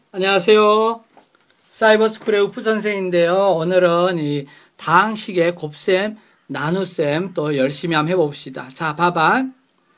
안녕하세요. 사이버스쿨의 우프 선생인데요. 오늘은 이 다항식의 곱셈, 나눗셈 또 열심히 한번 해봅시다. 자, 봐봐.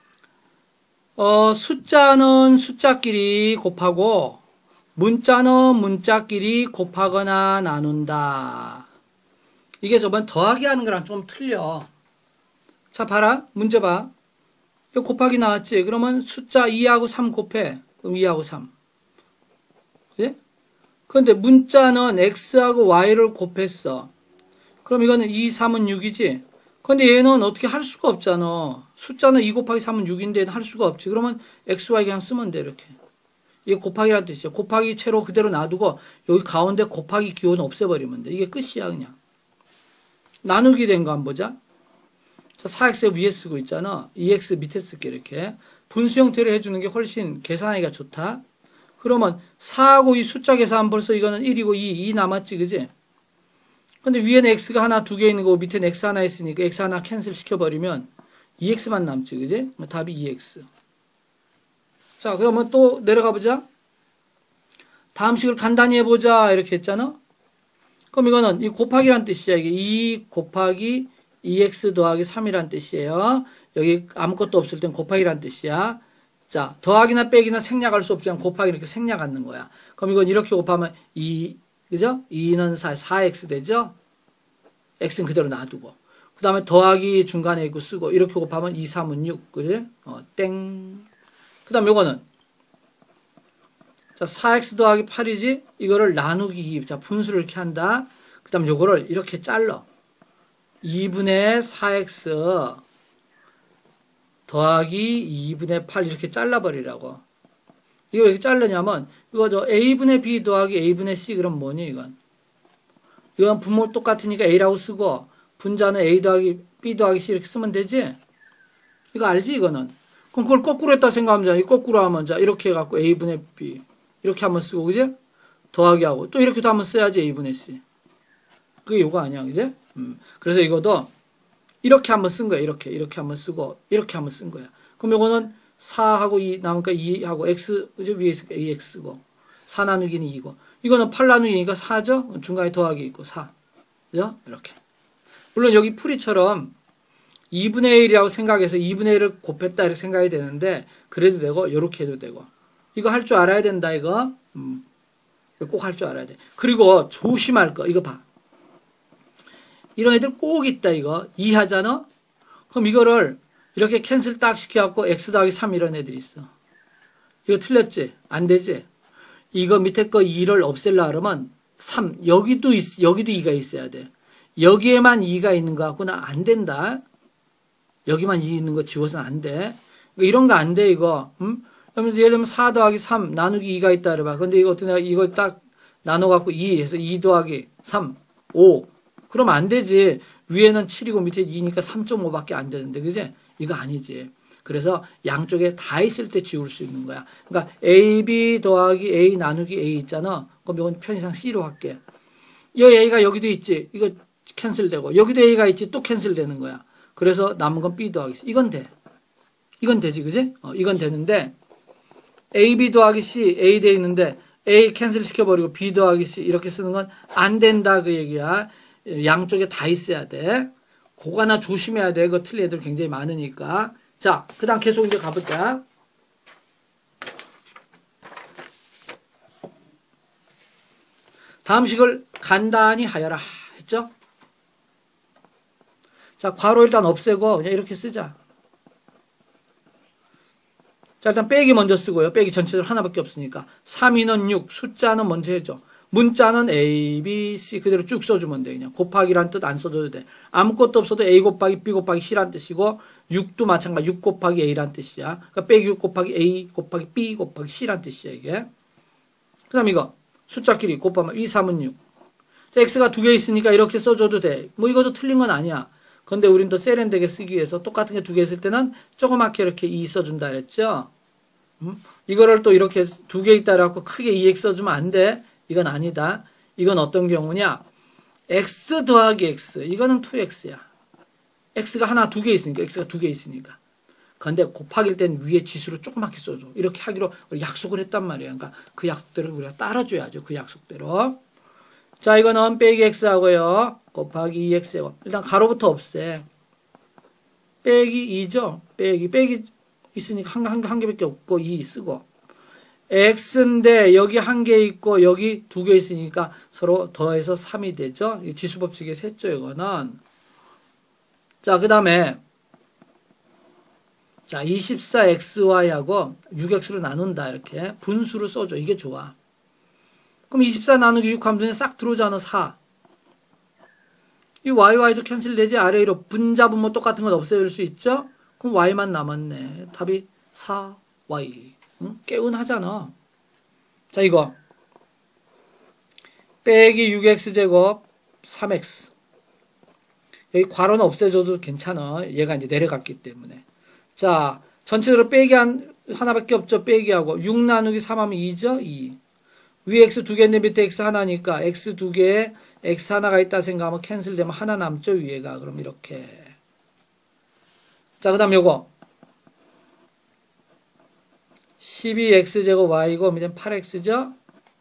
숫자는 숫자끼리 곱하고 문자는 문자끼리 곱하거나 나눈다. 이게 저번 더하기 하는 거랑 좀 틀려. 자, 봐라. 문제 봐. 이거 곱하기 나왔지? 그러면 숫자 2하고 3 곱해. 그럼 2하고 3. 그지? 그런데 문자는 x하고 y를 곱했어. 그럼 이거는 2, 3은 6이지? 근데 얘는 어떻게 할 수가 없잖아. 숫자는 2 곱하기 3은 6인데 할 수가 없지. 그러면 x, y 그냥 쓰면 돼, 이렇게. 이게 곱하기라는 뜻이야. 곱하기 채로 그대로 놔두고 여기 가운데 곱하기 기호는 없애버리면 돼. 이게 끝이야, 그냥. 나누기 된 거 한번 보자. 자, 4x 위에 쓰고 있잖아. 2x 밑에 쓸게, 이렇게. 분수 형태로 해주는 게 훨씬 계산하기가 좋다. 그러면 4하고 이 숫자 계산 벌써 이거는 1이고 2 남았지, 그지? 근데 위에는 x가 하나, 두 개 있는 거고 밑에는 x 하나 있으니까 x 하나 캔슬 시켜버리면 2x만 남지, 그지? 답이 2x. 자, 그러면 또 내려가 보자. 다음 식을 간단히 해보자, 이렇게 했잖아? 그럼 이거는 이 곱하기란 뜻이야. 이게 2 곱하기 2x 더하기 3이란 뜻이에요. 여기 아무것도 없을 땐 곱하기란 뜻이야. 자, 더하기나 빼기나 생략할 수 없지만 곱하기 이렇게 생략하는 거야. 그럼 이건 이렇게 곱하면 2, 그죠? 2는 4x 되죠? x는 그대로 놔두고. 그 다음에 더하기 중간에 있고 쓰고, 이렇게 곱하면 2, 3은 6, 그지? 땡. 그 다음 요거는, 자, 4x 더하기 8이지? 이거를 나누기, 자, 분수를 이렇게 한다. 그 다음 요거를 이렇게 잘라. 2분의 4x 더하기 2분의 8 이렇게 잘라버리라고. 이거 왜 이렇게 자르냐면, 이거 a분의 b 더하기 a분의 c 그럼 뭐니, 이건? 이건 분모 똑같으니까 a라고 쓰고, 분자는 a 더하기 b 더하기 c 이렇게 쓰면 되지? 이거 알지, 이거는? 그럼 그걸 거꾸로 했다 생각하면, 이 거꾸로 하면, 자, 이렇게 해갖고 a분의 b. 이렇게 한번 쓰고, 그지? 더하기 하고, 또 이렇게도 한번 써야지, a분의 c. 그게 요거 아니야, 그지? 그래서 이것도, 이렇게 한번 쓴 거야. 이렇게 한번 쓰고 이렇게 한번 쓴 거야. 그럼 이거는 4하고 2 나오니까 2하고 x 그죠? 위에 있으니까 2x고 4 나누기는 2고 이거는 8 나누기니까 4죠? 중간에 더하기 있고 4. 그죠? 이렇게. 물론 여기 풀이처럼 2분의 1이라고 생각해서 2분의 1을 곱했다 이렇게 생각이 되는데 그래도 되고 이렇게 해도 되고 이거 할 줄 알아야 된다 이거. 꼭 할 줄 알아야 돼. 그리고 조심할 거 이거 봐. 이런 애들 꼭 있다, 이거. 2 하잖아? 그럼 이거를 이렇게 캔슬 딱 시켜갖고 x 더하기 3 이런 애들이 있어. 이거 틀렸지? 안 되지? 이거 밑에 거 2를 없앨라 그러면 3. 여기도 2가 있어야 돼. 여기에만 2가 있는 거 같고는 안 된다. 여기만 2 있는 거 지워서는 안 돼. 이런 거 안 돼, 이거. 그러면서 예를 들면 4 더하기 3 나누기 2가 있다 그래봐. 근데 이거 어떻게 이걸 딱 나눠갖고 2 해서 2 더하기 3, 5. 그럼 안 되지. 위에는 7이고 밑에 2니까 3.5밖에 안 되는데, 그지? 이거 아니지. 그래서 양쪽에 다 있을 때 지울 수 있는 거야. 그러니까 AB 더하기 A 나누기 A 있잖아. 그럼 이건 편의상 C로 할게. 이 A가 여기도 있지. 이거 캔슬되고. 여기도 A가 있지. 또 캔슬되는 거야. 그래서 남은 건 B 더하기 C. 이건 돼. 이건 되지, 그지? 이건 되는데 AB 더하기 C, A 돼 있는데 A 캔슬 시켜버리고 B 더하기 C 이렇게 쓰는 건 안 된다 그 얘기야. 양쪽에 다 있어야 돼. 그거 하나 조심해야 돼. 그거 틀린 애들 굉장히 많으니까. 자, 그 다음 계속 이제 가보자. 다음 식을 간단히 하여라. 했죠? 자, 괄호 일단 없애고 그냥 이렇게 쓰자. 자, 일단 빼기 먼저 쓰고요. 빼기 전체적으로 하나밖에 없으니까. 3, 2는 6. 숫자는 먼저 해줘. 문자는 A, B, C 그대로 쭉 써주면 돼. 그냥 곱하기란 뜻 안 써줘도 돼. 아무것도 없어도 A 곱하기 B 곱하기 C란 뜻이고 6도 마찬가지 6 곱하기 A란 뜻이야. 그러니까 빼기 6 곱하기 A 곱하기 B 곱하기 C란 뜻이야 이게. 그 다음 이거 숫자끼리 곱하면 2, 3은 6. 자, X가 두 개 있으니까 이렇게 써줘도 돼. 뭐 이것도 틀린 건 아니야. 근데 우린 더 세련되게 쓰기 위해서 똑같은 게 두 개 있을 때는 조그맣게 이렇게 2 써준다 그랬죠. 이거를 또 이렇게 두 개 있다 그래갖고 크게 2x 써주면 안 돼. 이건 아니다. 이건 어떤 경우냐? x 더하기 x. 이거는 2x야. x가 하나, 두 개 있으니까. x가 두 개 있으니까. 근데 곱하기일 땐 위에 지수를 조그맣게 써줘. 이렇게 하기로 약속을 했단 말이에요. 그러니까 그 약속대로 우리가 따라줘야죠. 그 약속대로. 자, 이거는 빼기 x하고요. 곱하기 2x제곱. 일단 가로부터 없애. 빼기 2죠. 빼기 있으니까 한 개밖에 없고 2 쓰고. x인데 여기 한 개 있고 여기 두 개 있으니까 서로 더해서 3이 되죠. 지수법칙의 셋죠, 이거는. 자, 그 다음에 자, 24xy하고 6x로 나눈다. 이렇게 분수로 써줘. 이게 좋아. 그럼 24 나누기 6 하면 눈에 싹 들어오잖아. 4. 이 y도 캔슬되지. 아래 위로 분자분 뭐 똑같은 건 없애줄 수 있죠. 그럼 y만 남았네. 답이 4y. 응? 개운하잖아. 자, 이거 빼기 6x제곱 3x. 여기 괄호는 없애줘도 괜찮아. 얘가 이제 내려갔기 때문에. 자, 전체적으로 빼기 하나밖에 없죠. 빼기하고 6 나누기 3 하면 2죠. 2. 위에 x 두 개인데 밑에 x 하나니까 x 두 개에 x 하나가 있다 생각하면 캔슬되면 하나 남죠. 위에가. 그럼 이렇게. 자, 그 다음 요거 12x제곱 y고 밑에 8x죠.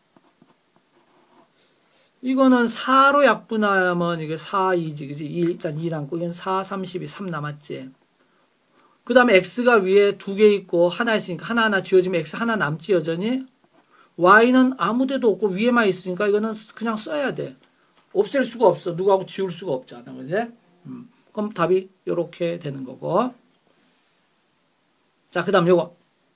이거는 4로 약분하면 이게 4, 2지, 그지? 일단 2 남고, 이건 4, 32, 3 남았지. 그 다음에 x가 위에 두 개 있고, 하나 있으니까 하나하나 지워지면 x 하나 남지, 여전히. y는 아무 데도 없고, 위에만 있으니까 이거는 그냥 써야 돼. 없앨 수가 없어. 누구하고 지울 수가 없잖아, 그지? 그럼 답이 요렇게 되는 거고. 자, 그 다음 요거.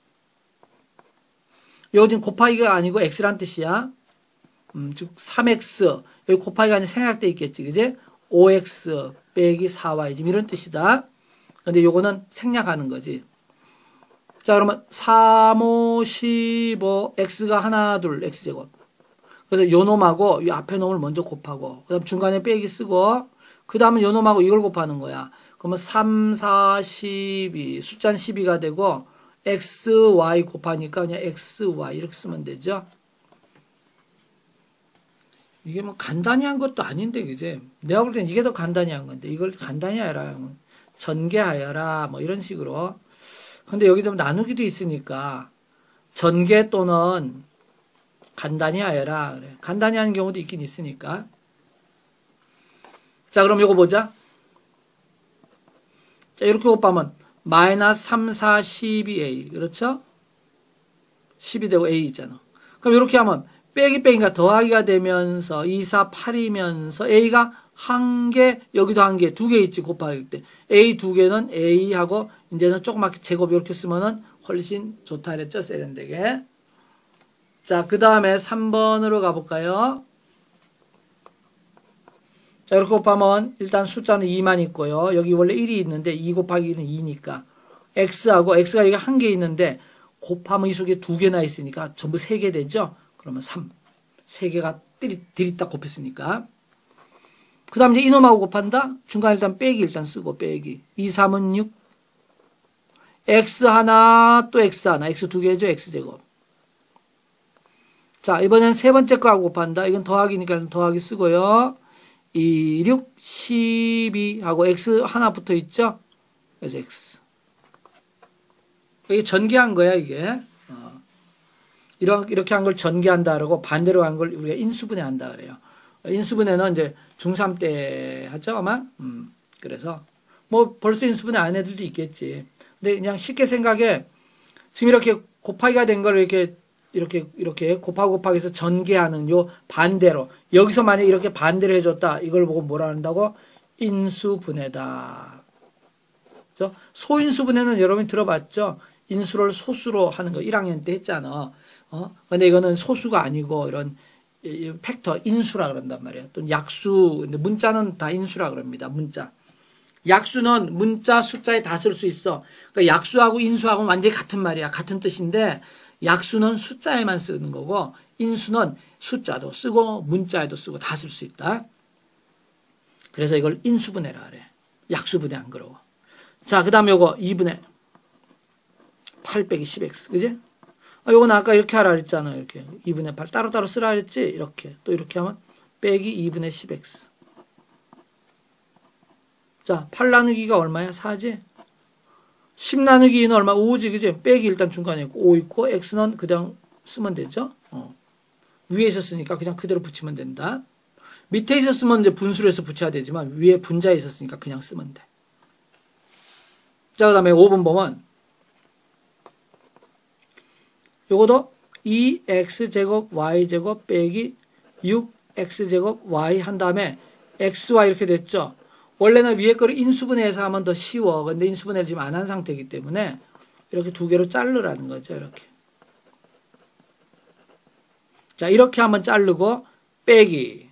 요거 지금 곱하기가 아니고 x란 뜻이야. 즉 3x 여기 곱하기가 아니라 생략돼 있겠지, 그지? 5x 빼기 4y 지금 이런 뜻이다. 근데 요거는 생략하는 거지. 자, 그러면 3, 5, 15 x가 하나 둘 x제곱. 그래서 요 놈하고 이 앞에 놈을 먼저 곱하고 그다음 중간에 빼기 쓰고 그 다음에 요 놈하고 이걸 곱하는 거야. 그러면 3, 4, 12 숫자는 12가 되고 x, y 곱하니까 그냥 x, y 이렇게 쓰면 되죠. 이게 뭐 간단히 한 것도 아닌데, 그지? 내가 볼 땐 이게 더 간단히 한 건데, 이걸 간단히 하여라, 전개하여라, 뭐 이런 식으로. 근데 여기도 나누기도 있으니까, 전개 또는 간단히 하여라, 그래. 간단히 하는 경우도 있긴 있으니까. 자, 그럼 이거 보자. 자, 이렇게 곱하면, 마이너스 3, 4, 12a. 그렇죠? 10이 되고 a 있잖아. 그럼 이렇게 하면, 빼기가 더하기가 되면서 2, 4, 8이면서 a가 한 개, 여기도 한 개, 두 개 있지, 곱하기 때. a 두 개는 a하고 이제는 조그맣게 제곱 이렇게 쓰면은 훨씬 좋다 그랬죠, 세련되게. 자, 그 다음에 3번으로 가볼까요? 자, 이렇게 곱하면 일단 숫자는 2만 있고요. 여기 원래 1이 있는데 2 곱하기 1은 2니까. x하고 x가 여기 한 개 있는데 곱하면 이 속에 두 개나 있으니까 전부 3개 되죠? 그러면 3. 3개가 들이딱 곱했으니까. 그 다음 이제 이놈하고 곱한다? 중간에 일단 빼기 일단 쓰고 빼기. 2, 3은 6. x 하나 또 x 하나. x 두 개죠. x제곱. 자, 이번엔 세 번째 거하고 곱한다. 이건 더하기니까 더하기 쓰고요. 2, 6, 12 하고 x 하나 붙어 있죠? 그래서 x. 이게 전개한 거야, 이게. 이렇게 한 걸 전개한다 그러고 반대로 한 걸 우리가 인수분해한다 그래요. 인수분해는 이제 중3 때 하죠, 아마? 그래서 뭐 벌써 인수분해 안 애들도 있겠지. 근데 그냥 쉽게 생각해. 지금 이렇게 곱하기가 된 걸 이렇게 곱하기 해서 전개하는 요 반대로. 여기서 만약에 이렇게 반대로 해줬다. 이걸 보고 뭐라 한다고? 인수분해다. 그렇죠? 소인수분해는 여러분이 들어봤죠? 인수를 소수로 하는 거 1학년 때 했잖아. 근데 이거는 소수가 아니고 이런 팩터 인수라 그런단 말이에요. 또 약수, 근데 문자는 다 인수라 그럽니다. 문자. 약수는 문자 숫자에 다 쓸 수 있어. 그러니까 약수하고 인수하고는 완전히 같은 말이야. 같은 뜻인데 약수는 숫자에만 쓰는 거고 인수는 숫자도 쓰고 문자에도 쓰고 다 쓸 수 있다. 그래서 이걸 인수분해라 그래. 약수분해 안 그러고. 자, 그 다음 요거 2분의 8 빼기 10x. 그지? 요건 아까 이렇게 하라 그랬잖아. 이렇게 2분의 8 따로따로 쓰라 그랬지. 이렇게 또 이렇게 하면 빼기 2분의 10x. 자, 8 나누기가 얼마야? 4지? 10 나누기 2는 얼마? 5지, 그지? 빼기 일단 중간에 있고, 5 있고, x는 그냥 쓰면 되죠? 위에 있었으니까 그냥 그대로 붙이면 된다. 밑에 있었으면 이제 분수로 해서 붙여야 되지만, 위에 분자에 있었으니까 그냥 쓰면 돼. 자, 그 다음에 5번 보면, 요거도 2x제곱 y제곱 빼기 6x제곱 y 한 다음에 xy 이렇게 됐죠. 원래는 위에 거를 인수분해해서 하면 더 쉬워. 근데 인수분해를 지금 안 한 상태이기 때문에 이렇게 두 개로 자르라는 거죠. 이렇게. 자, 이렇게 한번 자르고 빼기.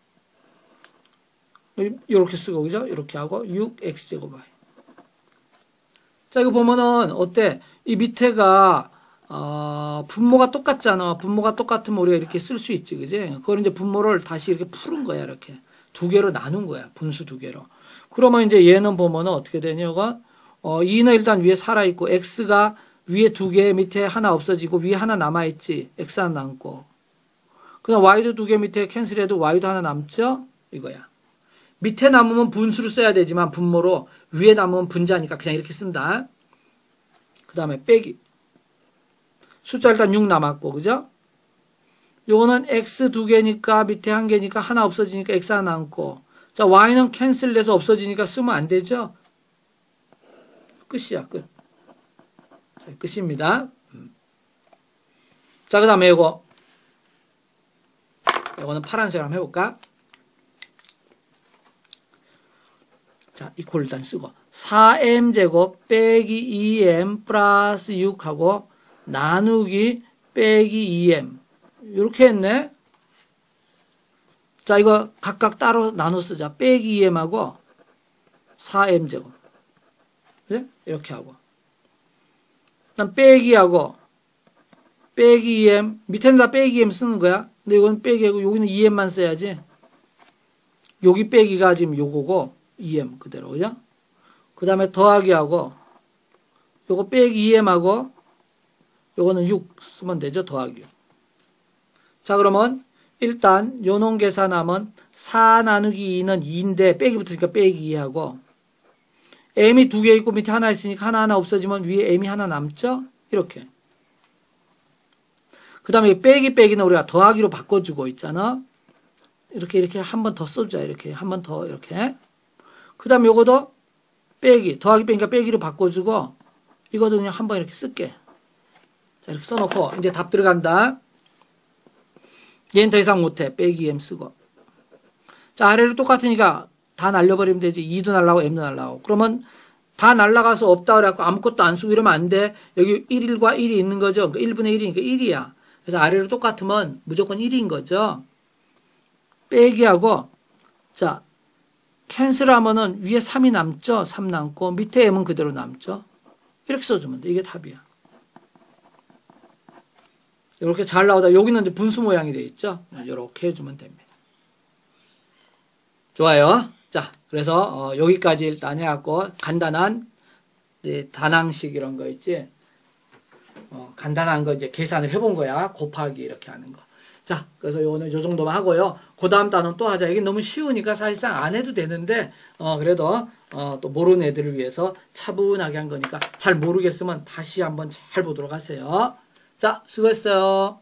이렇게 쓰고, 그죠? 이렇게 하고 6x제곱 y. 자, 이거 보면은 어때? 이 밑에가 분모가 똑같잖아. 분모가 똑같으면 우리가 이렇게 쓸 수 있지, 그지? 그걸 이제 분모를 다시 이렇게 푸는 거야, 이렇게. 두 개로 나눈 거야, 분수 두 개로. 그러면 이제 얘는 보면은 어떻게 되냐가, 2는 일단 위에 살아있고, x가 위에 두 개, 밑에 하나 없어지고, 위에 하나 남아있지. x 하나 남고. 그냥 y도 두 개 밑에 캔슬해도 y도 하나 남죠? 이거야. 밑에 남으면 분수로 써야 되지만, 분모로, 위에 남으면 분자니까 그냥 이렇게 쓴다. 그 다음에 빼기. 숫자 일단 6 남았고, 그죠? 요거는 x 두 개니까 밑에 한 개니까 하나 없어지니까 x 하나 남고. 자, y는 캔슬돼서 없어지니까 쓰면 안 되죠? 끝이야, 끝. 자, 끝입니다. 자, 그 다음에 요거는 파란색으로 한번 해볼까? 자, 이퀄 일단 쓰고. 4m제곱 빼기 2m 플러스 6하고 나누기 빼기 2m 이렇게 했네. 자, 이거 각각 따로 나눠 쓰자. 빼기 2m하고 4m제곱 네? 이렇게 하고 그다음 빼기하고 빼기 2m 밑에는 다 빼기 2m 쓰는 거야. 근데 이건 빼기하고 여기는 2m만 써야지. 여기 빼기가 지금 요거고 2m 그대로, 그죠? 그 다음에 더하기하고 요거 빼기 2m하고 요거는 6 쓰면 되죠. 더하기 6. 자, 그러면 일단 요놈 계산하면 4 나누기 2는 2인데 빼기 붙으니까 빼기 2하고 m이 두 개 있고 밑에 하나 있으니까 하나 없어지면 위에 m이 하나 남죠. 이렇게. 그 다음에 빼기는 우리가 더하기로 바꿔주고 있잖아. 이렇게 한 번 더 써주자. 이렇게 한 번 더 이렇게. 그 다음에 요거도 빼기 더하기 빼기니까 빼기로 바꿔주고 이것도 그냥 한 번 이렇게 쓸게. 자, 이렇게 써놓고 이제 답 들어간다. 얘는 더 이상 못해. 빼기 m 쓰고. 자, 아래로 똑같으니까 다 날려버리면 되지. 2도 날라가고 m도 날라가고. 그러면 다 날라가서 없다 그래갖고 아무것도 안 쓰고 이러면 안 돼. 여기 1과 1이 있는 거죠. 그러니까 1분의 1이니까 1이야. 그래서 아래로 똑같으면 무조건 1인 거죠. 빼기하고 자, 캔슬하면은 위에 3이 남죠. 3 남고 밑에 m은 그대로 남죠. 이렇게 써주면 돼. 이게 답이야. 이렇게 잘 나오다. 여기는 이제 분수 모양이 되어 있죠. 이렇게 해주면 됩니다. 좋아요. 자, 그래서 여기까지 일단 해갖고 간단한 이제 단항식 이런 거 있지. 간단한 거 이제 계산을 해본 거야. 곱하기 이렇게 하는 거. 자, 그래서 요거는 요 정도만 하고요. 그 다음 단원 또 하자. 이게 너무 쉬우니까 사실상 안 해도 되는데, 그래도, 또 모르는 애들을 위해서 차분하게 한 거니까 잘 모르겠으면 다시 한번 잘 보도록 하세요. 자, 수고했어요.